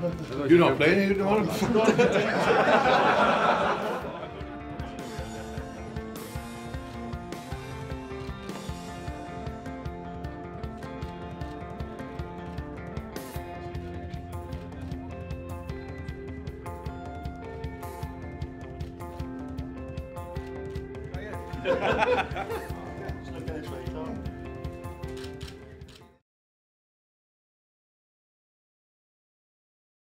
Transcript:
You're not playing, you don't want to. Ha ha ha!